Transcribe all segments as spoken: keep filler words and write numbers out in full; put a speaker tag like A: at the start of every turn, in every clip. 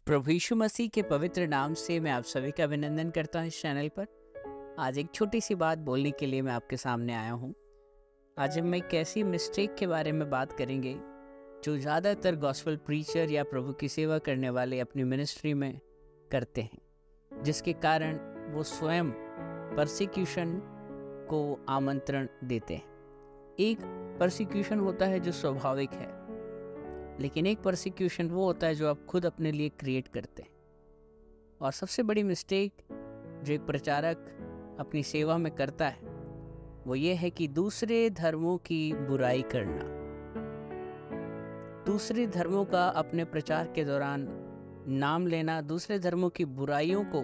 A: प्रभु यीशु मसीह के पवित्र नाम से मैं आप सभी का अभिनंदन करता हूँ। इस चैनल पर आज एक छोटी सी बात बोलने के लिए मैं आपके सामने आया हूँ। आज हम एक ऐसी मिस्टेक के बारे में बात करेंगे जो ज़्यादातर गॉस्पेल प्रीचर या प्रभु की सेवा करने वाले अपनी मिनिस्ट्री में करते हैं, जिसके कारण वो स्वयं परसिक्यूशन को आमंत्रण देते हैं। एक परसिक्यूशन होता है जो स्वाभाविक है, लेकिन एक परसिक्यूशन वो होता है जो आप खुद अपने लिए क्रिएट करते हैं। और सबसे बड़ी मिस्टेक जो एक प्रचारक अपनी सेवा में करता है वो ये है कि दूसरे धर्मों की बुराई करना, दूसरे धर्मों का अपने प्रचार के दौरान नाम लेना, दूसरे धर्मों की बुराइयों को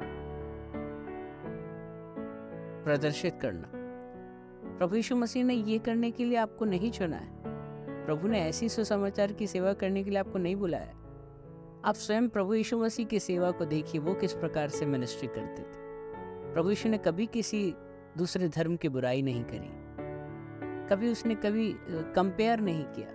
A: प्रदर्शित करना। प्रभु यीशु मसीह ने ये करने के लिए आपको नहीं चुना है। प्रभु ने ऐसी सुसमाचार की सेवा करने के लिए आपको नहीं बुलाया। आप स्वयं प्रभु यीशु मसीह की सेवा को देखिए, वो किस प्रकार से मिनिस्ट्री करते थे। प्रभु यीशु ने कभी किसी दूसरे धर्म की बुराई नहीं करी, कभी उसने कभी कंपेयर नहीं किया।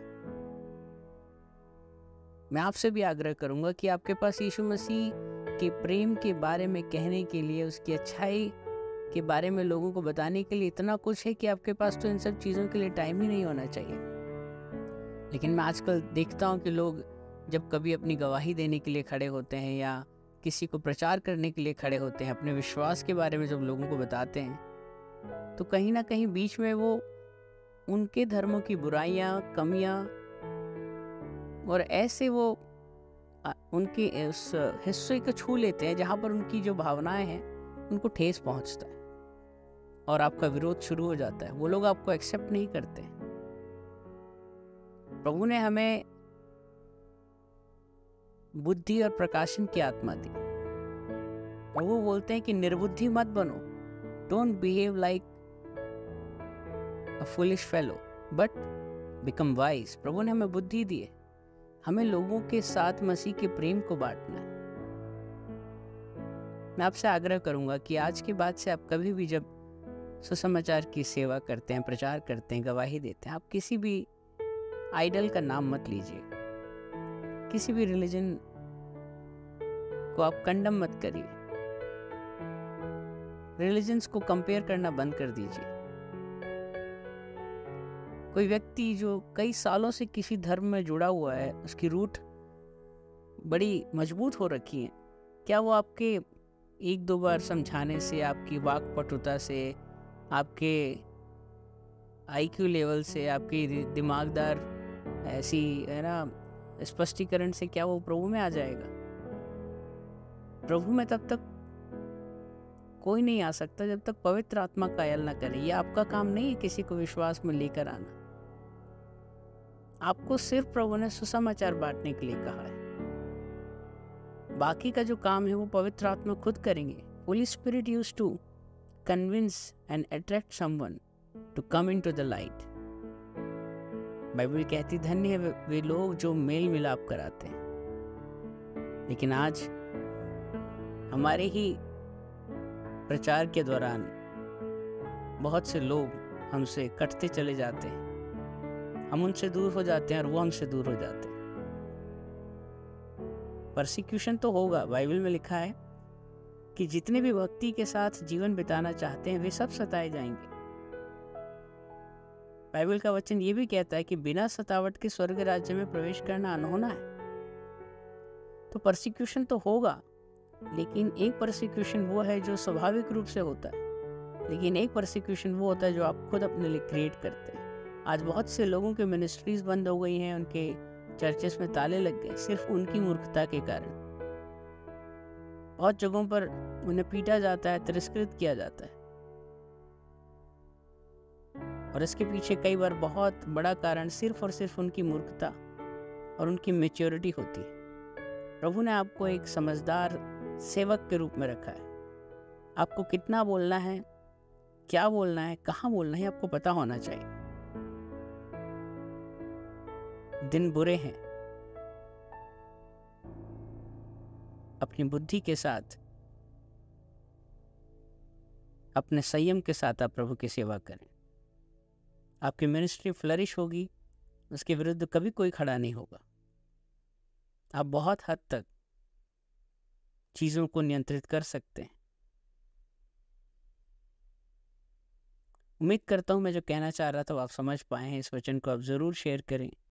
A: मैं आपसे भी आग्रह करूंगा कि आपके पास यीशु मसीह के प्रेम के बारे में कहने के लिए, उसकी अच्छाई के बारे में लोगों को बताने के लिए इतना कुछ है कि आपके पास तो इन सब चीज़ों के लिए टाइम ही नहीं होना चाहिए। लेकिन मैं आजकल देखता हूँ कि लोग जब कभी अपनी गवाही देने के लिए खड़े होते हैं या किसी को प्रचार करने के लिए खड़े होते हैं, अपने विश्वास के बारे में जब लोगों को बताते हैं, तो कहीं ना कहीं बीच में वो उनके धर्मों की बुराइयां, कमियां और ऐसे वो उनके उस हिस्से को छू लेते हैं जहाँ पर उनकी जो भावनाएं हैं उनको ठेस पहुँचता है और आपका विरोध शुरू हो जाता है। वो लोग आपको एक्सेप्ट नहीं करते। प्रभु ने हमें बुद्धि और प्रकाशन की आत्मा दी और वो बोलते हैं कि निर्बुद्धि मत बनो, don't behave like a foolish fellow but become wise. प्रभु ने हमें बुद्धि दी है, हमें लोगों के साथ मसीह के प्रेम को बांटना है। मैं आपसे आग्रह करूंगा कि आज के बाद से आप कभी भी जब सुसमाचार की सेवा करते हैं, प्रचार करते हैं, गवाही देते हैं, आप किसी भी आइडल का नाम मत लीजिए, किसी भी रिलीजन को आप कंडम मत करिए, रिलीजन्स को कंपेयर करना बंद कर दीजिए। कोई व्यक्ति जो कई सालों से किसी धर्म में जुड़ा हुआ है, उसकी रूट बड़ी मजबूत हो रखी है, क्या वो आपके एक दो बार समझाने से, आपकी वाक्पटुता से, आपके आईक्यू लेवल से, आपकी दिमागदार ऐसी है ना स्पष्टीकरण से क्या वो प्रभु में आ जाएगा? प्रभु में तब तक कोई नहीं आ सकता जब तक पवित्र आत्मा कायल ना करे। ये आपका काम नहीं है किसी को विश्वास में लेकर आना। आपको सिर्फ प्रभु ने सुसमाचार बांटने के लिए कहा है। बाकी का जो काम है वो पवित्र आत्मा खुद करेंगे। Holy spirit used to convince and attract someone to come into the light. Bible कहती धन्य है वे लोग जो मेल मिलाप कराते हैं। लेकिन आज हमारे ही प्रचार के दौरान बहुत से लोग हमसे कटते चले जाते हैं, हम उनसे दूर हो जाते हैं और वो हमसे दूर हो जाते हैं। परसिक्यूशन तो होगा। बाइबल में लिखा है कि जितने भी भक्ति के साथ जीवन बिताना चाहते हैं वे सब सताए जाएंगे। बाइबल का वचन ये भी कहता है कि बिना सतावट के स्वर्ग राज्य में प्रवेश करना अनहोना है। तो परसिक्यूशन तो होगा, लेकिन एक परसिक्यूशन वो है जो स्वाभाविक रूप से होता है, लेकिन एक परसिक्यूशन वो होता है जो आप खुद अपने लिए क्रिएट करते हैं। आज बहुत से लोगों के मिनिस्ट्रीज बंद हो गई हैं, उनके चर्चेस में ताले लग गए सिर्फ उनकी मूर्खता के कारण। बहुत जगहों पर उन्हें पीटा जाता है, तिरस्कृत किया जाता है, और इसके पीछे कई बार बहुत बड़ा कारण सिर्फ और सिर्फ उनकी मूर्खता और उनकी मैच्योरिटी होती है। प्रभु ने आपको एक समझदार सेवक के रूप में रखा है। आपको कितना बोलना है, क्या बोलना है, कहाँ बोलना है, आपको पता होना चाहिए। दिन बुरे हैं, अपनी बुद्धि के साथ, अपने संयम के साथ आप प्रभु की सेवा करें। आपकी मिनिस्ट्री फ्लरिश होगी, उसके विरुद्ध कभी कोई खड़ा नहीं होगा। आप बहुत हद तक चीज़ों को नियंत्रित कर सकते हैं। उम्मीद करता हूँ मैं जो कहना चाह रहा था वो आप समझ पाए हैं। इस वचन को आप ज़रूर शेयर करें